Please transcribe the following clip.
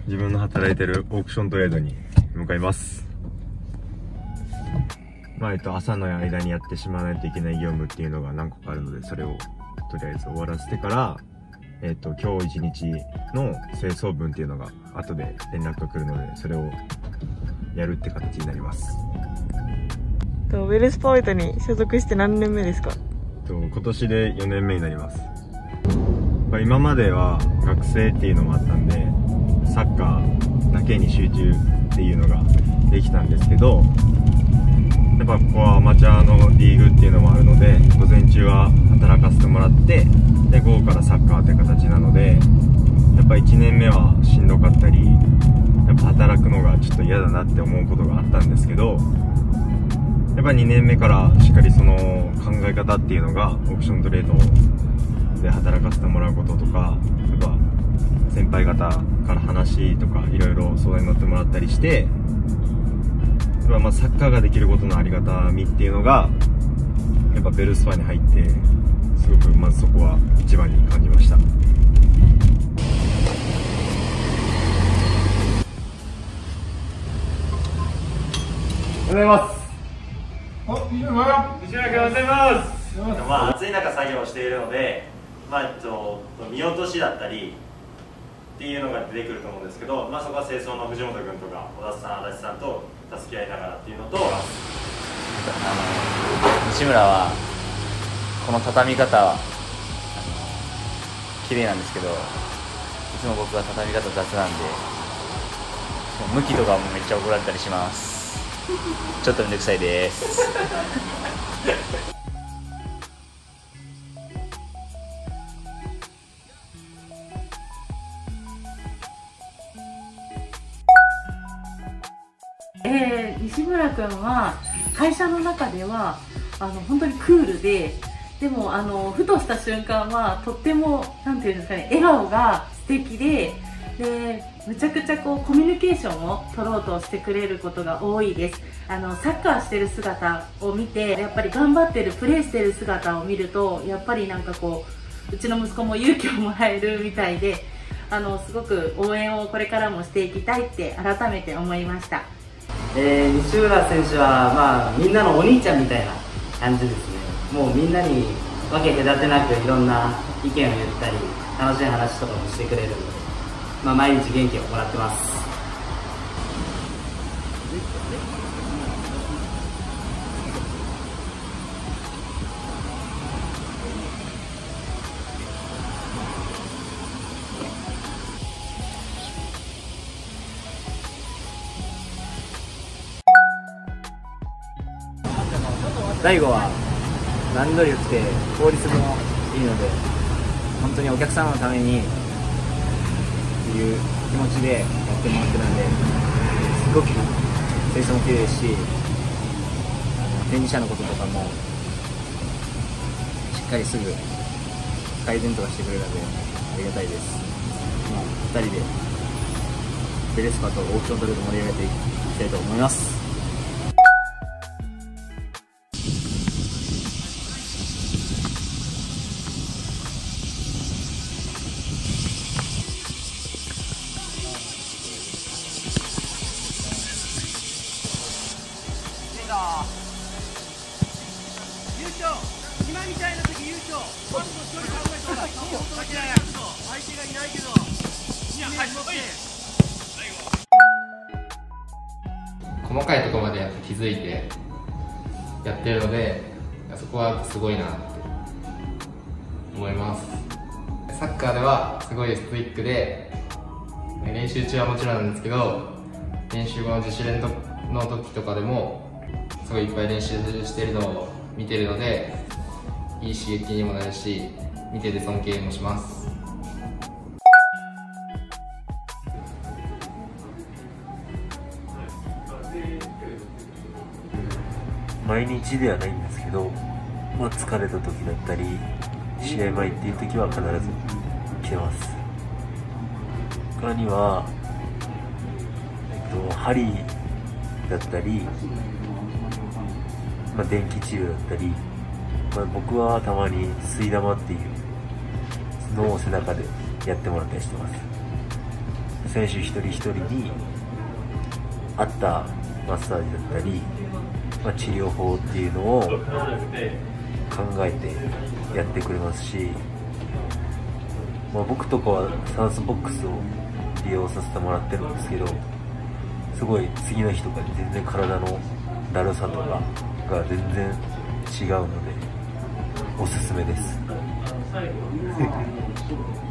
自分の働いてるオークショントレードに向かいます。朝の間にやってしまわないといけない業務っていうのが何個かあるので、それをとりあえず終わらせてから、今日一日の清掃分っていうのが後で連絡が来るので、それをやるって形になります。 ウェルスポイントに所属して何年目ですか？ 今年で4年目になります。今までは学生っていうのもあったんで、サッカーだけに集中っていうのができたんですけど、やっぱここはアマチュアのリーグっていうのもあるので、午前中は働かせてもらって、で午後からサッカーって形なので、やっぱ1年目はしんどかったり、やっぱ働くのがちょっと嫌だなって思うことがあったんですけど、やっぱ2年目からしっかりその考え方っていうのが、オークショントレードで働かせてもらうこととか、やっぱ先輩方から話とかいろいろ相談に乗ってもらったりして、サッカーができることのありがたみっていうのがやっぱベルスパに入ってすごくまずそこは一番に感じました。おはようございます。 西村君おはようございます。暑い中作業をしているので、見落としだったりっていうのが出てくると思うんですけど、そこは清掃の藤本君とか小田さん、足立さんと助け合いながらっていうのと、 西村はこの畳み方は綺麗なんですけど、いつも僕は畳み方雑なんで、向きとかもめっちゃ怒られたりします。ちょっとめんどくさいです。 西村君は会社の中では本当にクールで、でもふとした瞬間はとってもなんていうんですかね、笑顔が素敵で、むちゃくちゃコミュニケーションを取ろうとしてくれることが多いです。サッカーしてる姿を見て、やっぱり頑張ってるプレーしてる姿を見ると、やっぱりうちの息子も勇気をもらえるみたいで、すごく応援をこれからもしていきたいって改めて思いました。 西村選手は、みんなのお兄ちゃんみたいな感じですね。もうみんなに分け隔てなくいろんな意見を言ったり、楽しい話とかもしてくれるので、毎日元気をもらってます。大悟は段取り良くて効率もいいので、本当にお客様のためにっていう気持ちでやってもらってるので、すごく清掃も綺麗ですし、展示車のこととかもしっかりすぐ改善とかしてくれるのでありがたいです。2人でベレスパとオークショントレード盛り上げていきたいと思います。 優勝、今みたいな時優勝、パスの距離考えたら相手がいないけど、 細かいところまでやっぱ気づいてやってるので、そこはすごいなって思います。サッカーではすごいストイックで、練習中はもちろんなんですけど、練習後の自主練の時とかでもすごいいっぱい練習してるのを見てるので、いい刺激にもなるし、見てて尊敬もします。 毎日ではないんですけど、疲れた時だったり試合前っていう時は必ず来てます。他には、針だったり、電気治療だったり、僕はたまに吸い玉っていうのを背中でやってもらったりしてます。 選手一人一人に合ったマッサージだったり、治療法っていうのを考えてやってくれますし、僕とかは酸素ボックスを利用させてもらってるんですけど、すごい次の日とかに全然体のだるさとかが全然違うのでおすすめです。